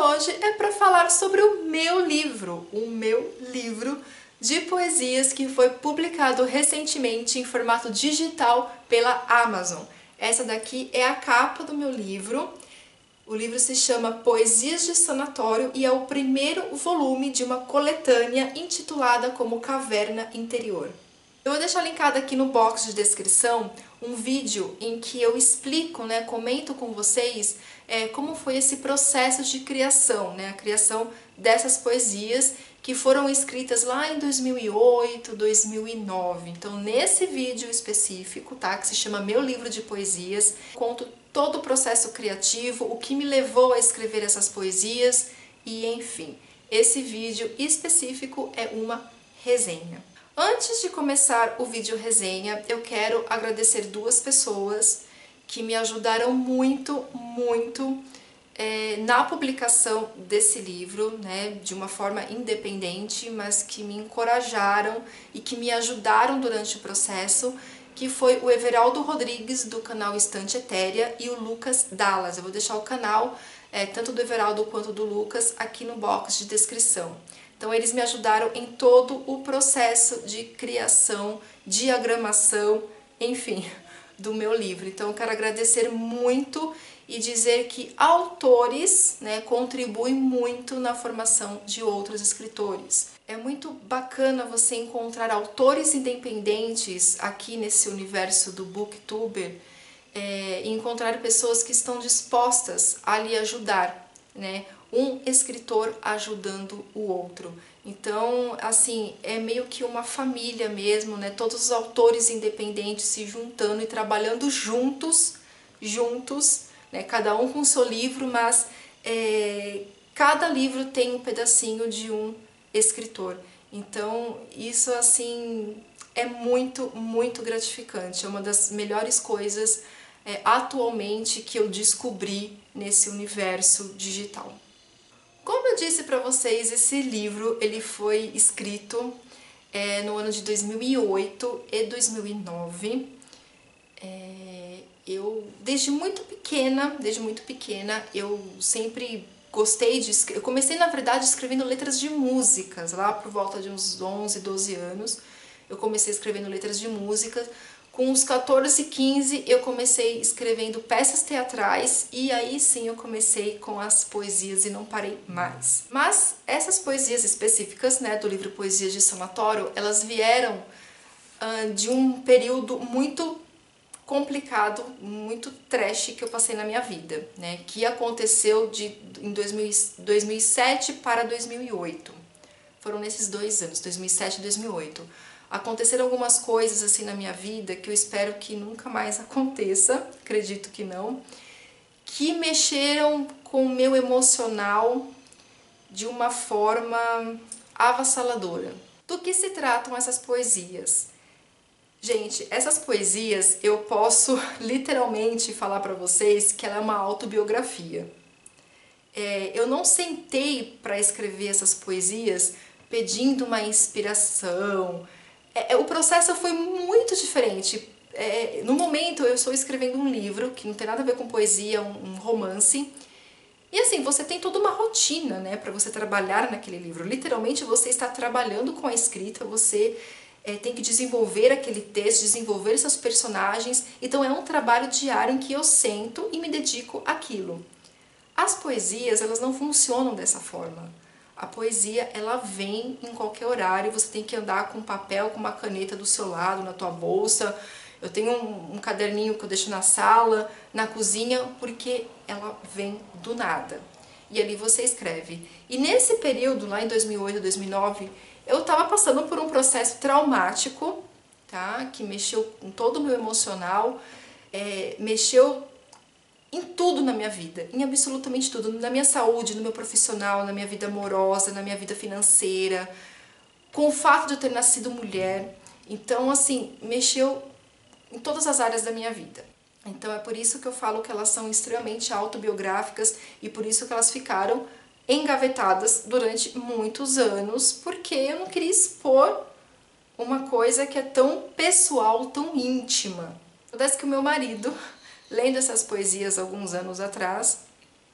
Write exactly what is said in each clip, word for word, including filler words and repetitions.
hoje é para falar sobre o meu livro, o meu livro de poesias que foi publicado recentemente em formato digital pela Amazon. Essa daqui é a capa do meu livro. O livro se chama Poesias de Sanatório e é o primeiro volume de uma coletânea intitulada como Caverna Interior. Eu vou deixar linkado aqui no box de descrição um vídeo em que eu explico, né, comento com vocês é, como foi esse processo de criação, né, a criação dessas poesias que foram escritas lá em dois mil e oito, dois mil e nove. Então, nesse vídeo específico, tá, que se chama Meu Livro de Poesias, conto todo o processo criativo, o que me levou a escrever essas poesias e, enfim, esse vídeo específico é uma resenha. Antes de começar o vídeo resenha, eu quero agradecer duas pessoas que me ajudaram muito, muito é, na publicação desse livro, né, de uma forma independente, mas que me encorajaram e que me ajudaram durante o processo, que foi o Everaldo Rodrigues, do canal Estante Etérea, e o Lucas Dallas. Eu vou deixar o canal, é, tanto do Everaldo quanto do Lucas, aqui no box de descrição. Então eles me ajudaram em todo o processo de criação, diagramação, enfim, do meu livro. Então eu quero agradecer muito e dizer que autores, né, contribuem muito na formação de outros escritores. É muito bacana você encontrar autores independentes aqui nesse universo do Booktuber, é, e encontrar pessoas que estão dispostas a lhe ajudar, né? Um escritor ajudando o outro. Então, assim, é meio que uma família mesmo, né? Todos os autores independentes se juntando e trabalhando juntos, juntos, né? Cada um com o seu livro, mas é, cada livro tem um pedacinho de um escritor. Então, isso, assim, é muito, muito gratificante. É uma das melhores coisas é, atualmente que eu descobri nesse universo digital. Como eu disse para vocês, esse livro ele foi escrito é, no ano de dois mil e oito e dois mil e nove. É, eu, desde muito pequena, desde muito pequena, eu sempre gostei de escrever. Eu comecei, na verdade, escrevendo letras de músicas, lá por volta de uns onze, doze anos. Eu comecei escrevendo letras de música. Com uns quatorze, quinze eu comecei escrevendo peças teatrais e aí sim eu comecei com as poesias e não parei mais. Mas essas poesias específicas, né, do livro Poesias de Sanatório, elas vieram uh, de um período muito complicado, muito trash que eu passei na minha vida, né, que aconteceu de, em dois mil e sete para dois mil e oito. Foram nesses dois anos, dois mil e sete e dois mil e oito. Aconteceram algumas coisas assim na minha vida que eu espero que nunca mais aconteça, acredito que não, que mexeram com o meu emocional de uma forma avassaladora. Do que se tratam essas poesias? Gente, essas poesias eu posso literalmente falar para vocês que ela é uma autobiografia. É, eu não sentei para escrever essas poesias pedindo uma inspiração. É, o processo foi muito diferente. É, no momento eu estou escrevendo um livro que não tem nada a ver com poesia, um, um romance. E assim, você tem toda uma rotina, né, para você trabalhar naquele livro. Literalmente você está trabalhando com a escrita, você é, tem que desenvolver aquele texto, desenvolver seus personagens. Então é um trabalho diário em que eu sento e me dedico àquilo. As poesias, elas não funcionam dessa forma. A poesia, ela vem em qualquer horário, você tem que andar com um papel, com uma caneta do seu lado, na tua bolsa. Eu tenho um, um caderninho que eu deixo na sala, na cozinha, porque ela vem do nada. E ali você escreve. E nesse período, lá em dois mil e oito, dois mil e nove, eu estava passando por um processo traumático, tá? Que mexeu com todo o meu emocional, é, mexeu em tudo na minha vida, em absolutamente tudo, na minha saúde, no meu profissional, na minha vida amorosa, na minha vida financeira, com o fato de eu ter nascido mulher. Então, assim, mexeu em todas as áreas da minha vida. Então é por isso que eu falo que elas são extremamente autobiográficas e por isso que elas ficaram engavetadas durante muitos anos, porque eu não queria expor uma coisa que é tão pessoal, tão íntima. Acontece que o meu marido, lendo essas poesias alguns anos atrás,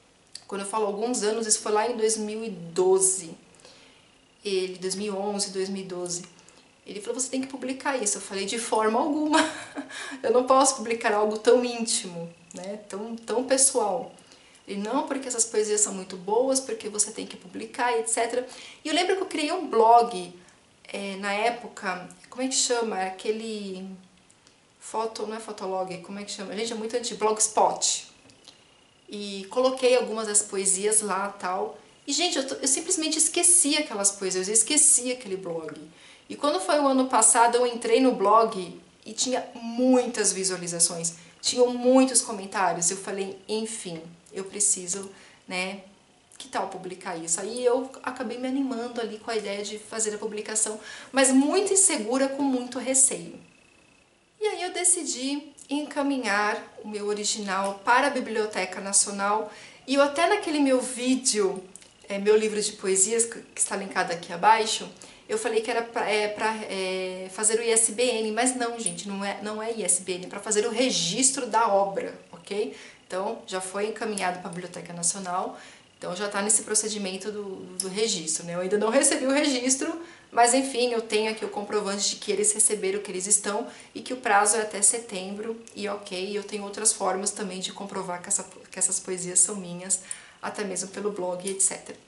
Quando eu falo alguns anos, isso foi lá em dois mil e doze. Ele, dois mil e onze, dois mil e doze. Ele falou, você tem que publicar isso. Eu falei, de forma alguma. Eu não posso publicar algo tão íntimo, né? Tão, tão pessoal. Ele, não, porque essas poesias são muito boas, porque você tem que publicar, etcétera. E eu lembro que eu criei um blog, é, na época, como é que chama? É aquele... Foto, não é Fotolog, como é que chama? Gente, é muito antigo, Blogspot. E coloquei algumas das poesias lá e tal. E, gente, eu, eu simplesmente esqueci aquelas poesias, eu esqueci aquele blog. E quando foi o ano passado, eu entrei no blog e tinha muitas visualizações, tinham muitos comentários. Eu falei, enfim, eu preciso, né, que tal publicar isso? Aí eu acabei me animando ali com a ideia de fazer a publicação, mas muito insegura, com muito receio. E aí eu decidi encaminhar o meu original para a Biblioteca Nacional, e eu até naquele meu vídeo, é, meu livro de poesias, que está linkado aqui abaixo, eu falei que era para é, é, fazer o I S B N, mas não, gente, não é, não é I S B N, é para fazer o registro da obra, ok? Então, já foi encaminhado para a Biblioteca Nacional, então já está nesse procedimento do, do registro, né? Eu ainda não recebi o registro, mas enfim, eu tenho aqui o comprovante de que eles receberam, que eles estão, e que o prazo é até setembro, e ok, eu tenho outras formas também de comprovar que, essa, que essas poesias são minhas, até mesmo pelo blog, etcétera.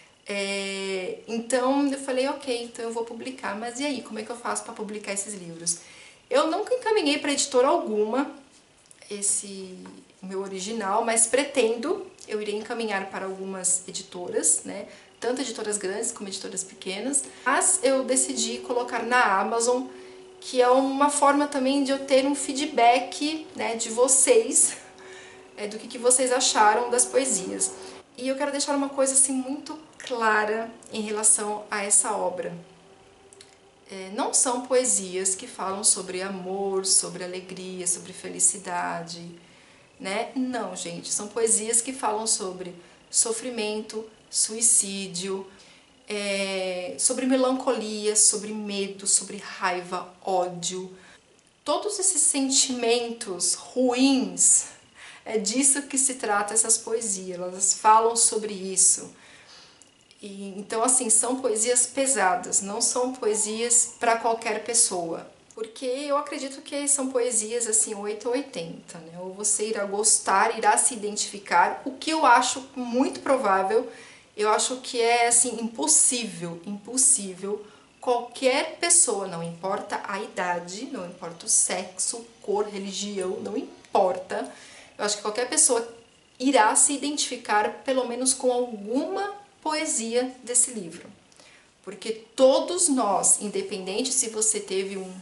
É, então eu falei, ok, então eu vou publicar, mas e aí, como é que eu faço para publicar esses livros? Eu nunca encaminhei para editora alguma esse meu original, mas pretendo, eu irei encaminhar para algumas editoras, né? Tanto editoras grandes como editoras pequenas, mas eu decidi colocar na Amazon, que é uma forma também de eu ter um feedback, né, de vocês, é, do que, que vocês acharam das poesias. E eu quero deixar uma coisa assim muito clara em relação a essa obra. É, não são poesias que falam sobre amor, sobre alegria, sobre felicidade, né? Não, gente, são poesias que falam sobre sofrimento, suicídio, é, sobre melancolia, sobre medo, sobre raiva, ódio. Todos esses sentimentos ruins, é disso que se trata essas poesias, elas falam sobre isso. E, então, assim, são poesias pesadas, não são poesias para qualquer pessoa. Porque eu acredito que são poesias assim, oito ou oitenta, né? Ou você irá gostar, irá se identificar, o que eu acho muito provável, eu acho que é assim, impossível, impossível, qualquer pessoa, não importa a idade, não importa o sexo, cor, religião, não importa, eu acho que qualquer pessoa irá se identificar pelo menos com alguma poesia desse livro. Porque todos nós, independente se você teve um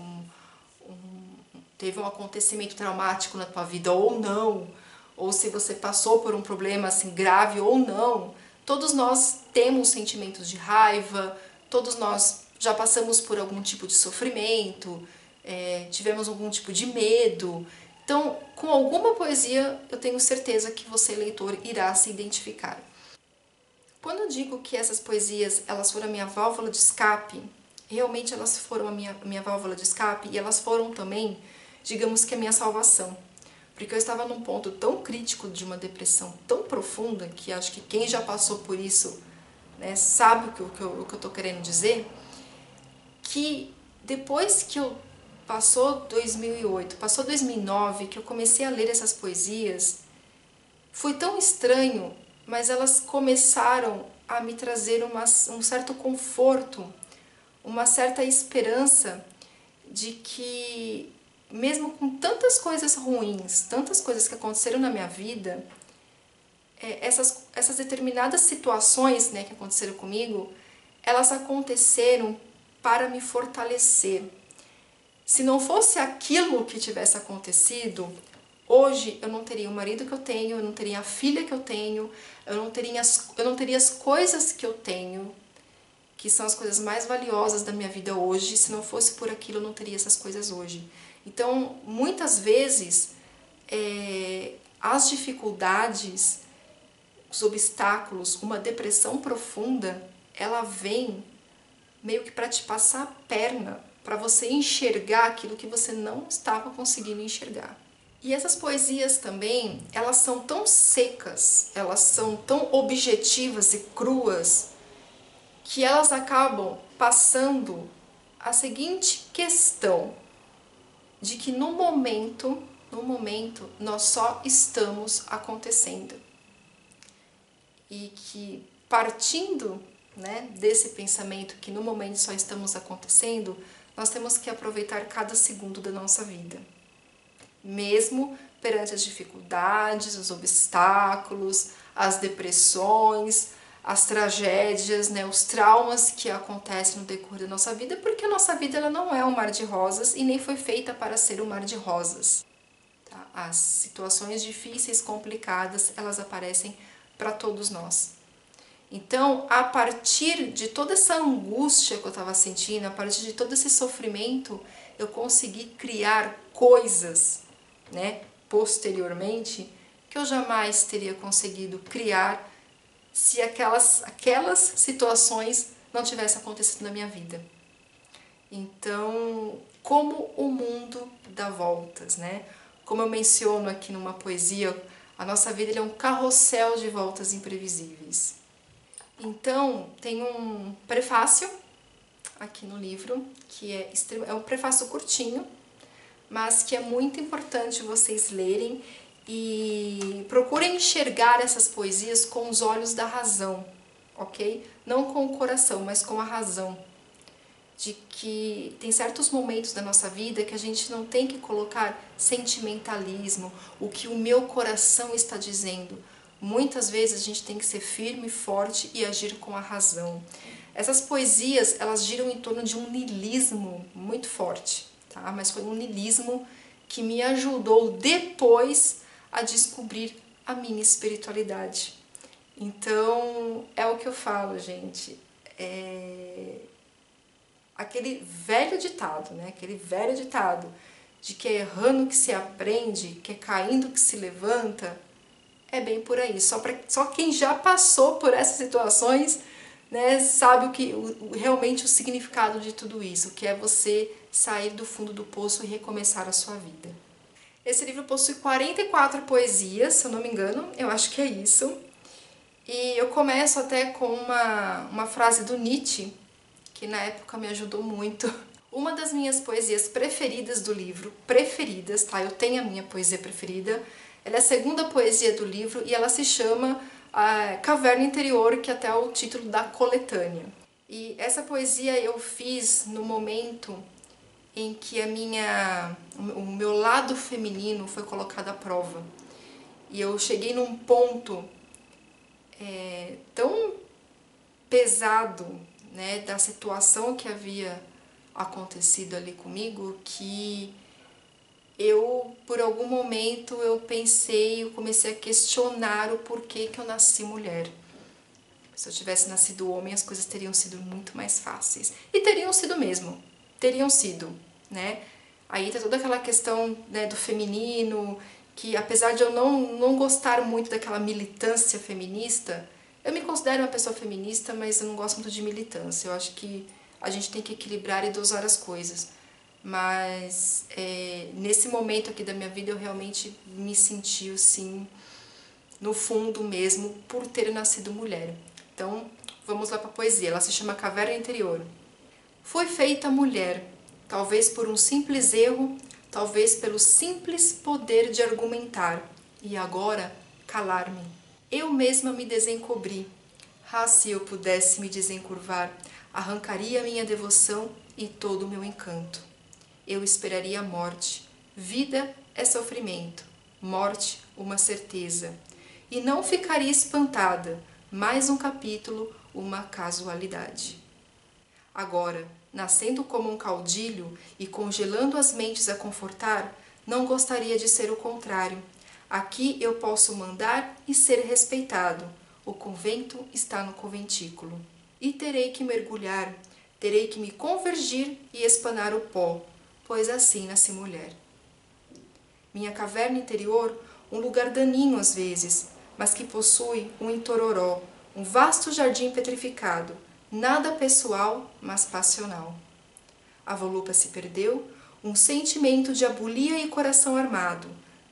teve um acontecimento traumático na tua vida ou não, ou se você passou por um problema assim grave ou não, todos nós temos sentimentos de raiva, todos nós já passamos por algum tipo de sofrimento, é, tivemos algum tipo de medo. Então, com alguma poesia, eu tenho certeza que você, leitor, irá se identificar. Quando eu digo que essas poesias elas foram a minha válvula de escape, realmente elas foram a minha, minha válvula de escape, e elas foram também, digamos que a minha salvação. Porque eu estava num ponto tão crítico de uma depressão tão profunda, que acho que quem já passou por isso, né, sabe o que, o que eu estou querendo dizer, que depois que eu passou dois mil e oito, passou dois mil e nove, que eu comecei a ler essas poesias, foi tão estranho, mas elas começaram a me trazer uma, um certo conforto, uma certa esperança de que, mesmo com tantas coisas ruins, tantas coisas que aconteceram na minha vida, essas, essas determinadas situações, né, que aconteceram comigo, elas aconteceram para me fortalecer. Se não fosse aquilo que tivesse acontecido, hoje eu não teria o marido que eu tenho, eu não teria a filha que eu tenho, eu não teria as, eu não teria as coisas que eu tenho, que são as coisas mais valiosas da minha vida hoje. Se não fosse por aquilo, eu não teria essas coisas hoje. Então, muitas vezes, é, as dificuldades, os obstáculos, uma depressão profunda, ela vem meio que para te passar a perna, para você enxergar aquilo que você não estava conseguindo enxergar. E essas poesias também, elas são tão secas, elas são tão objetivas e cruas, que elas acabam passando a seguinte questão, de que no momento, no momento, nós só estamos acontecendo. E que partindo, né, desse pensamento que no momento só estamos acontecendo, nós temos que aproveitar cada segundo da nossa vida. Mesmo perante as dificuldades, os obstáculos, as depressões, as tragédias, né, os traumas que acontecem no decorrer da nossa vida, porque a nossa vida ela não é um mar de rosas e nem foi feita para ser um mar de rosas. Tá? As situações difíceis, complicadas, elas aparecem para todos nós. Então, a partir de toda essa angústia que eu estava sentindo, a partir de todo esse sofrimento, eu consegui criar coisas, né, posteriormente, que eu jamais teria conseguido criar se aquelas, aquelas situações não tivessem acontecido na minha vida. Então, como o mundo dá voltas, né? Como eu menciono aqui numa poesia, a nossa vida ele é um carrossel de voltas imprevisíveis. Então, tem um prefácio aqui no livro, que é, é um prefácio curtinho, mas que é muito importante vocês lerem e procurem enxergar essas poesias com os olhos da razão, ok? Não com o coração, mas com a razão. De que tem certos momentos da nossa vida que a gente não tem que colocar sentimentalismo, o que o meu coração está dizendo. Muitas vezes a gente tem que ser firme, forte e agir com a razão. Essas poesias, elas giram em torno de um niilismo muito forte, tá? Mas foi um niilismo que me ajudou depois a descobrir a minha espiritualidade. Então, é o que eu falo, gente. É... Aquele velho ditado, né? Aquele velho ditado de que é errando que se aprende, que é caindo que se levanta, é bem por aí. Só, pra, só quem já passou por essas situações, né, sabe o que, o, realmente o significado de tudo isso, que é você sair do fundo do poço e recomeçar a sua vida. Esse livro possui quarenta e quatro poesias, se eu não me engano, eu acho que é isso. E eu começo até com uma, uma frase do Nietzsche, que na época me ajudou muito. Uma das minhas poesias preferidas do livro, preferidas, tá? Eu tenho a minha poesia preferida. Ela é a segunda poesia do livro e ela se chama a Caverna Interior, que até é o título da coletânea. E essa poesia eu fiz no momento em que a minha, o meu lado feminino foi colocado à prova. E eu cheguei num ponto é, tão pesado, né, da situação que havia acontecido ali comigo, que eu, por algum momento, eu pensei, eu comecei a questionar o porquê que eu nasci mulher. Se eu tivesse nascido homem, as coisas teriam sido muito mais fáceis. E teriam sido mesmo, teriam sido, né? Aí tá toda aquela questão, né, do feminino, que apesar de eu não, não gostar muito daquela militância feminista, eu me considero uma pessoa feminista, mas eu não gosto muito de militância. Eu acho que a gente tem que equilibrar e dosar as coisas. Mas é, nesse momento aqui da minha vida eu realmente me senti assim, no fundo mesmo, por ter nascido mulher. Então vamos lá para a poesia, ela se chama Caverna Interior. Fui feita mulher, talvez por um simples erro, talvez pelo simples poder de argumentar, e agora calar-me. Eu mesma me desencobri. Ah, se eu pudesse me desencurvar, arrancaria minha devoção e todo o meu encanto. Eu esperaria a morte. Vida é sofrimento, morte uma certeza. E não ficaria espantada, mais um capítulo, uma casualidade. Agora, nascendo como um caudilho e congelando as mentes a confortar, não gostaria de ser o contrário. Aqui eu posso mandar e ser respeitado. O convento está no conventículo. E terei que mergulhar, terei que me convergir e espanar o pó, pois assim nasci mulher. Minha caverna interior, um lugar daninho às vezes, mas que possui um entororó, um vasto jardim petrificado, nada pessoal, mas passional. A volúpia se perdeu, um sentimento de abulia e coração armado,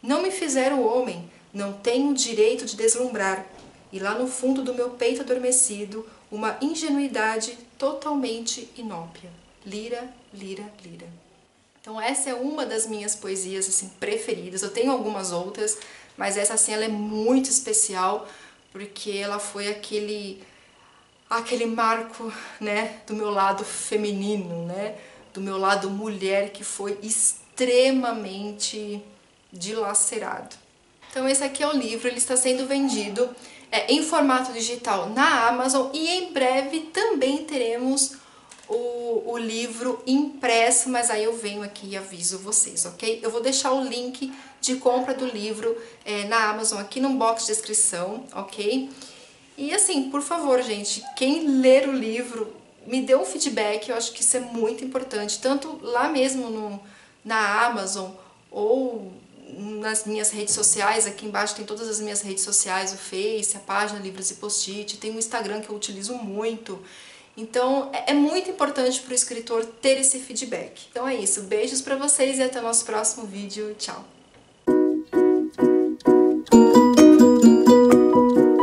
Não me fizeram homem, não tenho o direito de deslumbrar. E lá no fundo do meu peito adormecido, uma ingenuidade totalmente inópia. Lira, lira, lira. Então essa é uma das minhas poesias assim preferidas. Eu tenho algumas outras, mas essa assim ela é muito especial porque ela foi aquele aquele marco, né, do meu lado feminino, né, do meu lado mulher que foi extremamente dilacerado. Então esse aqui é o livro, ele está sendo vendido é, em formato digital na Amazon e em breve também teremos o, o livro impresso, mas aí eu venho aqui e aviso vocês, ok? Eu vou deixar o link de compra do livro é, na Amazon aqui no box de descrição, ok? E assim, por favor, gente, quem ler o livro, me dê um feedback, eu acho que isso é muito importante, tanto lá mesmo no, na Amazon ou nas minhas redes sociais. Aqui embaixo tem todas as minhas redes sociais, o Face, a página Livros e Post-it, tem o Instagram que eu utilizo muito. Então é muito importante para o escritor ter esse feedback. Então é isso, beijos para vocês e até o nosso próximo vídeo, tchau!